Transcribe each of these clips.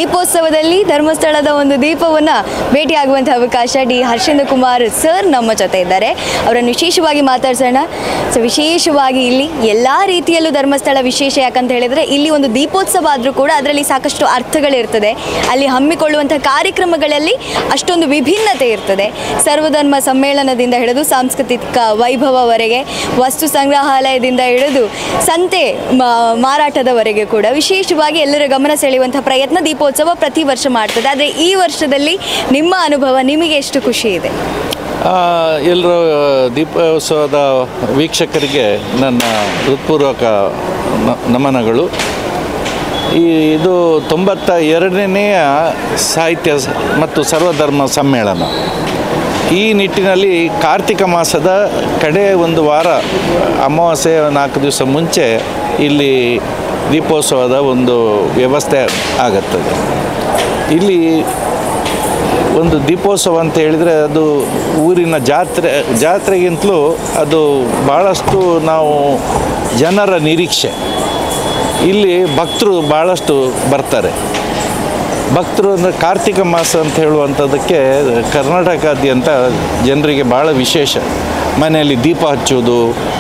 ದೀಪೋತ್ಸವದಲ್ಲಿ ಧರ್ಮಸ್ಥಳದ ಒಂದು ದೀಪವನ್ನು ಭೇಟಿಯಾಗುವಂಥ ಅವಕಾಶ ಡಿ ಹರ್ಷೇಂದ್ರ ಕುಮಾರ್ ಸರ್ ನಮ್ಮ ಜೊತೆ ಇದ್ದಾರೆ. ಅವರನ್ನು ವಿಶೇಷವಾಗಿ ಮಾತಾಡ್ಸೋಣ. ಸೊ ವಿಶೇಷವಾಗಿ ಇಲ್ಲಿ ಎಲ್ಲ ರೀತಿಯಲ್ಲೂ ಧರ್ಮಸ್ಥಳ ವಿಶೇಷ ಯಾಕಂತ ಹೇಳಿದರೆ ಇಲ್ಲಿ ಒಂದು ದೀಪೋತ್ಸವ ಆದರೂ ಕೂಡ ಅದರಲ್ಲಿ ಸಾಕಷ್ಟು ಅರ್ಥಗಳಿರ್ತದೆ. ಅಲ್ಲಿ ಹಮ್ಮಿಕೊಳ್ಳುವಂಥ ಕಾರ್ಯಕ್ರಮಗಳಲ್ಲಿ ಅಷ್ಟೊಂದು ವಿಭಿನ್ನತೆ ಇರ್ತದೆ. ಸರ್ವಧರ್ಮ ಸಮ್ಮೇಳನದಿಂದ ಹಿಡಿದು ಸಾಂಸ್ಕೃತಿಕ ವೈಭವವರೆಗೆ, ವಸ್ತು ಸಂಗ್ರಹಾಲಯದಿಂದ ಹಿಡಿದು ಸಂತೆ ಮಾರಾಟದವರೆಗೆ ಕೂಡ ವಿಶೇಷವಾಗಿ ಎಲ್ಲರ ಗಮನ ಸೆಳೆಯುವಂಥ ಪ್ರಯತ್ನ ದೀಪೋತ್ಸವ ಪ್ರತಿ ವರ್ಷ ಮಾಡ್ತದೆ. ಆದರೆ ಈ ವರ್ಷದಲ್ಲಿ ನಿಮ್ಮ ಅನುಭವ, ನಿಮಗೆ ಎಷ್ಟು ಖುಷಿ ಇದೆ? ಎಲ್ಲರೂ ದೀಪೋತ್ಸವದ ವೀಕ್ಷಕರಿಗೆ ನನ್ನ ಹೃತ್ಪೂರ್ವಕ ನಮನಗಳು. ಇದು 92ನೇಯ ಸಾಹಿತ್ಯ ಮತ್ತು ಸರ್ವಧರ್ಮ ಸಮ್ಮೇಳನ. ಈ ನಿಟ್ಟಿನಲ್ಲಿ ಕಾರ್ತಿಕ ಮಾಸದ ಕಡೆ ಒಂದು ವಾರ ಅಮಾವಾಸ್ಯೆ 4 ದಿವಸ ಮುಂಚೆ ಇಲ್ಲಿ ದೀಪೋತ್ಸವದ ಒಂದು ವ್ಯವಸ್ಥೆ ಆಗುತ್ತದೆ. ಇಲ್ಲಿ ಒಂದು ದೀಪೋತ್ಸವ ಅಂತ ಹೇಳಿದರೆ ಅದು ಊರಿನ ಜಾತ್ರೆಗಿಂತಲೂ ಅದು ಭಾಳಷ್ಟು ನಾವು ಜನರ ನಿರೀಕ್ಷೆ. ಇಲ್ಲಿ ಭಕ್ತರು ಭಾಳಷ್ಟು ಬರ್ತಾರೆ. ಭಕ್ತರು ಅಂದರೆ ಕಾರ್ತಿಕ ಮಾಸ ಅಂತ ಹೇಳುವಂಥದ್ದಕ್ಕೆ ಕರ್ನಾಟಕಾದ್ಯಂತ ಜನರಿಗೆ ಭಾಳ ವಿಶೇಷ. ಮನೆಯಲ್ಲಿ ದೀಪ ಹಚ್ಚೋದು,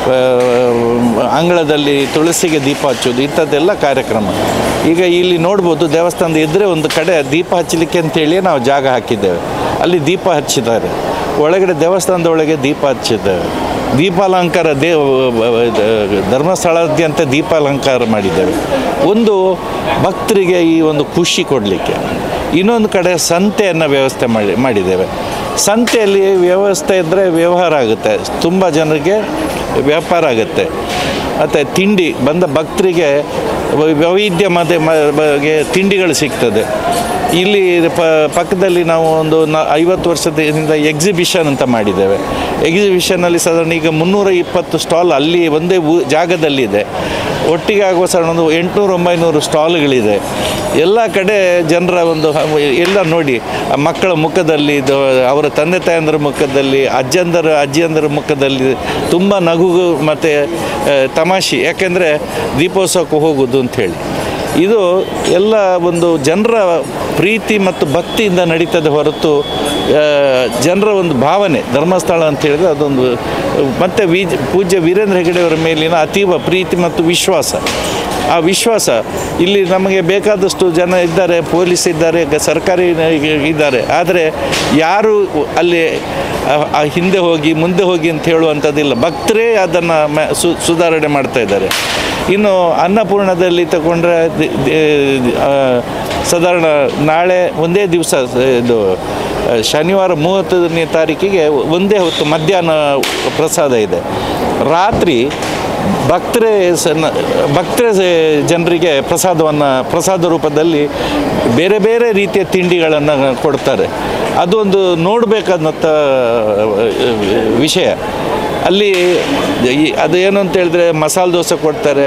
ಅಂಗಳದಲ್ಲಿ ತುಳಸಿಗೆ ದೀಪ ಹಚ್ಚೋದು, ಇಂಥದ್ದೆಲ್ಲ ಕಾರ್ಯಕ್ರಮ. ಈಗ ಇಲ್ಲಿ ನೋಡ್ಬೋದು, ದೇವಸ್ಥಾನದ ಎದುರೇ ಒಂದು ಕಡೆ ದೀಪ ಹಚ್ಚಲಿಕ್ಕೆ ಅಂತೇಳಿ ನಾವು ಜಾಗ ಹಾಕಿದ್ದೇವೆ. ಅಲ್ಲಿ ದೀಪ ಹಚ್ಚಿದ್ದಾರೆ. ಒಳಗಡೆ ದೇವಸ್ಥಾನದ ಒಳಗೆ ದೀಪ ಹಚ್ಚಿದ್ದೇವೆ. ದೀಪಾಲಂಕಾರ ಧರ್ಮಸ್ಥಳಾದ್ಯಂತ ದೀಪಾಲಂಕಾರ ಮಾಡಿದ್ದೇವೆ. ಒಂದು ಭಕ್ತರಿಗೆ ಈ ಒಂದು ಖುಷಿ ಕೊಡಲಿಕ್ಕೆ. ಇನ್ನೊಂದು ಕಡೆ ಸಂತೆಯನ್ನು ವ್ಯವಸ್ಥೆ ಮಾಡಿದ್ದೇವೆ. ಸಂತೆಯಲ್ಲಿ ವ್ಯವಸ್ಥೆ ಇದ್ದರೆ ವ್ಯವಹಾರ ಆಗುತ್ತೆ, ತುಂಬ ಜನರಿಗೆ ವ್ಯಾಪಾರ ಆಗುತ್ತೆ. ಮತ್ತು ತಿಂಡಿ ಬಂದ ಭಕ್ತರಿಗೆ ವೈವಿಧ್ಯಮಯ ಬಗ್ಗೆ ತಿಂಡಿಗಳು ಸಿಗ್ತದೆ. ಇಲ್ಲಿ ಪಕ್ಕದಲ್ಲಿ ನಾವು ಒಂದು 50 ವರ್ಷದಿಂದ ಎಕ್ಸಿಬಿಷನ್ ಅಂತ ಮಾಡಿದ್ದೇವೆ. ಎಕ್ಸಿಬಿಷನಲ್ಲಿ ಸಾಧಾರಣ ಈಗ 320 ಸ್ಟಾಲ್ ಅಲ್ಲಿ ಒಂದೇ ಜಾಗದಲ್ಲಿದೆ. ಒಟ್ಟಿಗೆ ಆಗುವ ಸಾಧಾರಣ ಒಂದು 800-900 ಸ್ಟಾಲ್ಗಳಿದೆ. ಎಲ್ಲ ಕಡೆ ಜನರ ಒಂದು ಎಲ್ಲ ನೋಡಿ, ಮಕ್ಕಳ ಮುಖದಲ್ಲಿ, ಅವರ ತಂದೆ ತಾಯಂದರ ಮುಖದಲ್ಲಿ, ಅಜ್ಜಿಯಂದರ ಮುಖದಲ್ಲಿ ತುಂಬ ನಗು ಮತ್ತು ತಮಾಷೆ. ಯಾಕೆಂದರೆ ದೀಪೋತ್ಸವಕ್ಕೆ ಹೋಗೋದು ಅಂಥೇಳಿ ಇದು ಎಲ್ಲ ಒಂದು ಜನರ ಪ್ರೀತಿ ಮತ್ತು ಭಕ್ತಿಯಿಂದ ನಡೀತದೆ ಹೊರತು ಜನರ ಒಂದು ಭಾವನೆ. ಧರ್ಮಸ್ಥಳ ಅಂತ ಹೇಳಿದ್ರೆ ಅದೊಂದು ಮತ್ತು ಪೂಜ್ಯ ವೀರೇಂದ್ರ ಹೆಗಡೆಯವರ ಮೇಲಿನ ಅತೀವ ಪ್ರೀತಿ ಮತ್ತು ವಿಶ್ವಾಸ. ಆ ವಿಶ್ವಾಸ ಇಲ್ಲಿ ನಮಗೆ ಬೇಕಾದಷ್ಟು ಜನ ಇದ್ದಾರೆ, ಪೊಲೀಸ್ ಇದ್ದಾರೆ, ಸರ್ಕಾರಿ ಇದ್ದಾರೆ. ಆದರೆ ಯಾರು ಅಲ್ಲಿ ಹಿಂದೆ ಹೋಗಿ ಮುಂದೆ ಹೋಗಿ ಅಂತ ಹೇಳುವಂಥದ್ದಿಲ್ಲ. ಭಕ್ತರೇ ಅದನ್ನು ಸುಧಾರಣೆ ಮಾಡ್ತಾ ಇದ್ದಾರೆ. ಇನ್ನು ಅನ್ನಪೂರ್ಣದಲ್ಲಿ ತಗೊಂಡ್ರೆ ಸಾಧಾರಣ ನಾಳೆ ಒಂದೇ ದಿವಸ, ಇದು ಶನಿವಾರ 30ನೇ ತಾರೀಕಿಗೆ ಒಂದೇ ಹೊತ್ತು ಮಧ್ಯಾಹ್ನ ಪ್ರಸಾದ ಇದೆ. ರಾತ್ರಿ ಭಕ್ತರೇ ಜನರಿಗೆ ಪ್ರಸಾದ ರೂಪದಲ್ಲಿ ಬೇರೆ ಬೇರೆ ರೀತಿಯ ತಿಂಡಿಗಳನ್ನು ಕೊಡ್ತಾರೆ. ಅದೊಂದು ನೋಡಬೇಕಾದಂಥ ವಿಷಯ. ಅಲ್ಲಿ ಅದು ಏನು ಅಂತ ಹೇಳಿದ್ರೆ ಮಸಾಲೆ ದೋಸೆ ಕೊಡ್ತಾರೆ,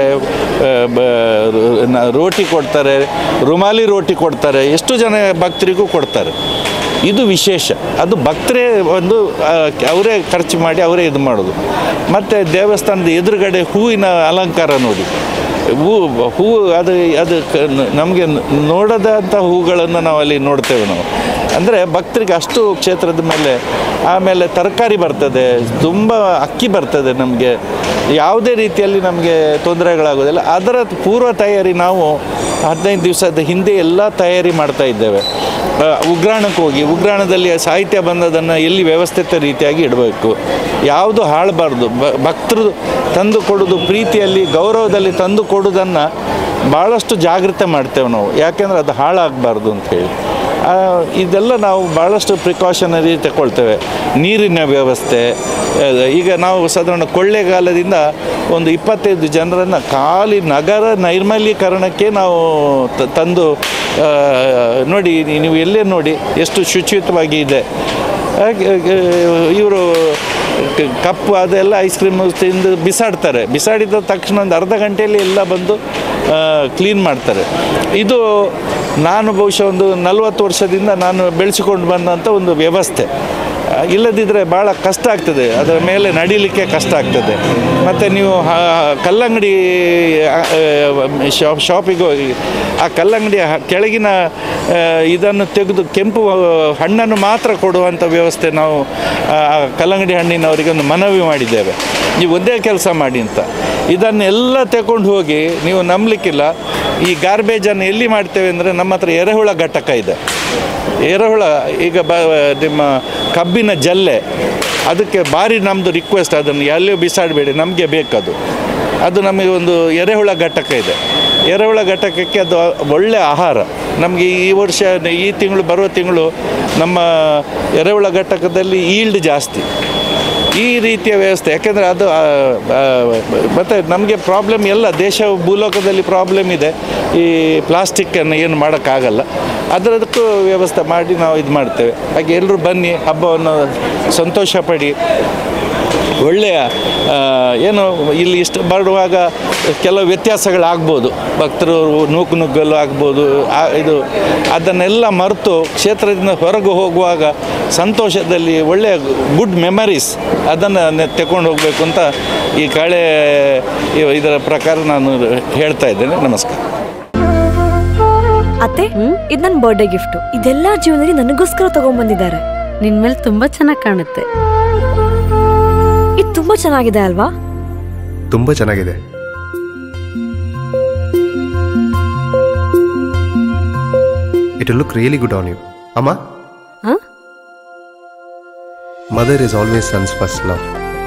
ರೋಟಿ ಕೊಡ್ತಾರೆ, ರುಮಾಲಿ ರೋಟಿ ಕೊಡ್ತಾರೆ. ಎಷ್ಟು ಜನ ಭಕ್ತರಿಗೂ ಕೊಡ್ತಾರೆ. ಇದು ವಿಶೇಷ. ಅದು ಭಕ್ತರೇ ಒಂದು ಅವರೇ ಖರ್ಚು ಮಾಡಿ ಅವರೇ ಇದು ಮಾಡೋದು. ಮತ್ತು ದೇವಸ್ಥಾನದ ಎದುರುಗಡೆ ಹೂವಿನ ಅಲಂಕಾರ ನೋಡಿ, ಹೂವು ಅದು ನಮಗೆ ನೋಡದಂಥ ಹೂಗಳನ್ನು ನಾವು ಅಲ್ಲಿ ನೋಡ್ತೇವೆ ನಾವು. ಅಂದರೆ ಭಕ್ತರಿಗೆ ಅಷ್ಟು ಕ್ಷೇತ್ರದ ಮೇಲೆ. ಆಮೇಲೆ ತರಕಾರಿ ಬರ್ತದೆ, ತುಂಬ ಅಕ್ಕಿ ಬರ್ತದೆ. ನಮಗೆ ಯಾವುದೇ ರೀತಿಯಲ್ಲಿ ನಮಗೆ ತೊಂದರೆಗಳಾಗೋದಿಲ್ಲ. ಅದರ ಪೂರ್ವ ತಯಾರಿ ನಾವು 15 ದಿವಸದ ಹಿಂದೆ ಎಲ್ಲ ತಯಾರಿ ಮಾಡ್ತಾ ಇದ್ದೇವೆ. ಉಗ್ರಾಣಕ್ಕೆ ಹೋಗಿ, ಉಗ್ರಾಣದಲ್ಲಿ ಸಾಹಿತ್ಯ ಬಂದದನ್ನು ಎಲ್ಲಿ ವ್ಯವಸ್ಥಿತ ರೀತಿಯಾಗಿ ಇಡಬೇಕು, ಯಾವುದು ಹಾಳಬಾರ್ದು. ಭಕ್ತರು ತಂದು ಕೊಡೋದು ಪ್ರೀತಿಯಲ್ಲಿ, ಗೌರವದಲ್ಲಿ ತಂದು ಕೊಡೋದನ್ನು ಭಾಳಷ್ಟು ಜಾಗೃತೆ ಮಾಡ್ತೇವೆ ನಾವು. ಯಾಕೆಂದರೆ ಅದು ಹಾಳಾಗಬಾರ್ದು ಅಂಥೇಳಿ ಇದೆಲ್ಲ ನಾವು ಭಾಳಷ್ಟು ಪ್ರಿಕಾಷನರಿ ತಗೊಳ್ತೇವೆ. ನೀರಿನ ವ್ಯವಸ್ಥೆ, ಈಗ ನಾವು ಸಾಧಾರಣ ಕೊಳ್ಳೆಗಾಲದಿಂದ ಒಂದು 25 ಜನರನ್ನು ಖಾಲಿ ನಗರ ನೈರ್ಮಲ್ಯೀಕರಣಕ್ಕೆ ನಾವು ತಂದು ನೋಡಿ, ನೀವು ಎಲ್ಲೇ ನೋಡಿ ಎಷ್ಟು ಶುಚಿಯುತವಾಗಿ ಇದೆ. ಇವರು ಕಪ್ಪು ಅದೆಲ್ಲ ಐಸ್ ಕ್ರೀಮ್ ತಿಂದು ಬಿಸಾಡ್ತಾರೆ. ಬಿಸಾಡಿದ ತಕ್ಷಣ ಒಂದು ಅರ್ಧ ಗಂಟೆಯಲ್ಲಿ ಎಲ್ಲ ಬಂದು ಕ್ಲೀನ್ ಮಾಡ್ತಾರೆ. ಇದು ನಾನು ಬಹುಶಃ ಒಂದು 40 ವರ್ಷದಿಂದ ನಾನು ಬೆಳೆಸಿಕೊಂಡು ಬಂದಂಥ ಒಂದು ವ್ಯವಸ್ಥೆ. ಇಲ್ಲದಿದ್ದರೆ ಭಾಳ ಕಷ್ಟ ಆಗ್ತದೆ, ಅದರ ಮೇಲೆ ನಡೀಲಿಕ್ಕೆ ಕಷ್ಟ ಆಗ್ತದೆ. ಮತ್ತು ನೀವು ಕಲ್ಲಂಗಡಿ ಶಾಪಿಗೆ ಹೋಗಿ ಆ ಕಲ್ಲಂಗಡಿ ಕೆಳಗಿನ ಇದನ್ನು ತೆಗೆದು ಕೆಂಪು ಹಣ್ಣನ್ನು ಮಾತ್ರ ಕೊಡುವಂಥ ವ್ಯವಸ್ಥೆ ನಾವು ಕಲ್ಲಂಗಡಿ ಹಣ್ಣಿನವರಿಗೆ ಒಂದು ಮನವಿ ಮಾಡಿದ್ದೇವೆ. ನೀವು ಒಂದೇ ಕೆಲಸ ಮಾಡಿ ಅಂತ. ಇದನ್ನೆಲ್ಲ ತಗೊಂಡು ಹೋಗಿ ನೀವು ನಂಬಲಿಕ್ಕಿಲ್ಲ, ಈ ಗಾರ್ಬೇಜನ್ನು ಎಲ್ಲಿ ಮಾಡ್ತೇವೆ ಅಂದರೆ ನಮ್ಮ ಹತ್ರ ಎರೆಹುಳ ಘಟಕ ಇದೆ. ಎರೆಹುಳ ಈಗ ನಿಮ್ಮ ಕಬ್ಬಿನ ಜಲ್ಲೆ ಅದಕ್ಕೆ ಭಾರಿ ನಮ್ಮದು ರಿಕ್ವೆಸ್ಟ್, ಅದನ್ನು ಎಲ್ಲಿಯೂ ಬಿಸಾಡಬೇಡಿ, ನಮಗೆ ಬೇಕದು. ಅದು ನಮಗೆ ಒಂದು ಎರೆಹುಳ ಘಟಕ ಇದೆ. ಎರೆಹುಳ ಘಟಕಕ್ಕೆ ಅದು ಒಳ್ಳೆಯ ಆಹಾರ. ನಮಗೆ ಈ ವರ್ಷ ಈ ತಿಂಗಳು ಬರುವ ತಿಂಗಳು ನಮ್ಮ ಎರೆಹುಳ ಘಟಕದಲ್ಲಿ ಈಲ್ಡ್ ಜಾಸ್ತಿ. ಈ ರೀತಿಯ ವ್ಯವಸ್ಥೆ, ಯಾಕೆಂದರೆ ಅದು ಮತ್ತು ನಮಗೆ ಪ್ರಾಬ್ಲಮ್ ಎಲ್ಲ ದೇಶ ಭೂಲೋಕದಲ್ಲಿ ಪ್ರಾಬ್ಲಮ್ ಇದೆ. ಈ ಪ್ಲಾಸ್ಟಿಕ್ಕನ್ನು ಏನು ಮಾಡೋಕ್ಕಾಗಲ್ಲ, ಅದರದಕ್ಕೂ ವ್ಯವಸ್ಥೆ ಮಾಡಿ ನಾವು ಇದು ಮಾಡ್ತೇವೆ. ಹಾಗೆ ಎಲ್ಲರೂ ಬನ್ನಿ, ಹಬ್ಬವನ್ನು ಸಂತೋಷ ಪಡಿ. ಒಳ್ಳೆಯ ಏನು ಇಲ್ಲಿ ಇಷ್ಟು ಬರುವಾಗ ಕೆಲವು ವ್ಯತ್ಯಾಸಗಳಾಗ್ಬೋದು, ಭಕ್ತರು ನುಗ್ಗಲು ಆಗ್ಬೋದು. ಇದು ಅದನ್ನೆಲ್ಲ ಮರೆತು ಕ್ಷೇತ್ರದಿಂದ ಹೊರಗೆ ಹೋಗುವಾಗ ಸಂತೋಷದಲ್ಲಿ ಒಳ್ಳೆಯ ಗುಡ್ ಮೆಮರೀಸ್ ಅದನ್ನು ತಗೊಂಡು ಹೋಗಬೇಕು ಅಂತ ಈ ಕಳೆ ಇದರ ಪ್ರಕಾರ ನಾನು ಹೇಳ್ತಾ ಇದ್ದೇನೆ. ನಮಸ್ಕಾರ. ಅತ್ತೆ, ಇದು ನನ್ನ ಬರ್ಡೇ ಗಿಫ್ಟು. ಇದೆಲ್ಲ ಜೀವನದಲ್ಲಿ ನನಗೋಸ್ಕರ ತಗೊಂಡ್ಬಂದಿದ್ದಾರೆ. ನಿನ್ ಮೇಲೆ ತುಂಬಾ ಚೆನ್ನಾಗಿ ಕಾಣುತ್ತೆ. ಇದು ತುಂಬಾ ಚೆನ್ನಾಗಿದೆ ಅಲ್ವಾ? ತುಂಬಾ ಚೆನ್ನಾಗಿದೆ. It will look really good on you. Amma? Huh? Mother is always son's first love.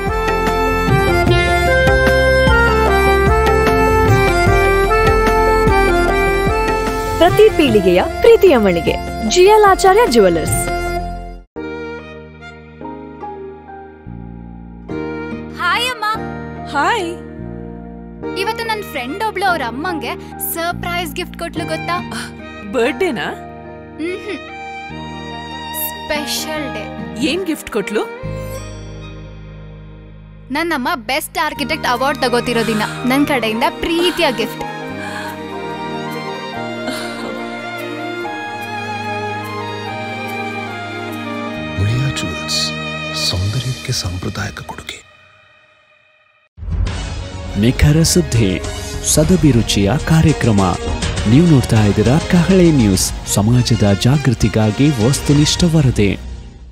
ಪ್ರತಿ ಪೀಳಿಗೆಯ ಪ್ರೀತಿಯ ಮಳಿಗೆ GL ಆಚಾರ್ಯ ಜುವೆಲ್ಲರ್ಸ್. ಹಾಯ್ ಅಮ್ಮ. ಹಾಯ್. ಇವತ್ತು ನನ್ನ ಫ್ರೆಂಡ್ ಒಬ್ಳು ಅವ್ರ ಅಮ್ಮಂಗೆ ಸರ್ಪ್ರೈಸ್ ಗಿಫ್ಟ್ ಕೊಟ್ಲು ಗೊತ್ತಾ? ಬರ್ಡೇನಾ? Special day. ಏನ್ ಗಿಫ್ಟ್ ಕೊಟ್ಲು? ನನ್ನಮ್ಮ ಬೆಸ್ಟ್ ಆರ್ಕಿಟೆಕ್ಟ್ ಅವಾರ್ಡ್ ತಗೋತಿರೋ ದಿನ ನನ್ನ ಕಡೆಯಿಂದ ಪ್ರೀತಿಯ ಗಿಫ್ಟ್. ಮುಳಿಯಾ ಜುವೆಲ್ಸ್, ಸೌಂದರ್ಯಕ್ಕೆ ಸಾಂಪ್ರದಾಯಿಕ ಕೊಡುಗೆ. ನಿಖರ ಸುದ್ದಿ, ಸದಭಿರುಚಿಯ ಕಾರ್ಯಕ್ರಮ. ನೀವು ನೋಡ್ತಾ ಇದ್ದೀರಾ ಕಹಳೆ ನ್ಯೂಸ್, ಸಮಾಜದ ಜಾಗೃತಿಗಾಗಿ ವಸ್ತುನಿಷ್ಠ ವರದಿ.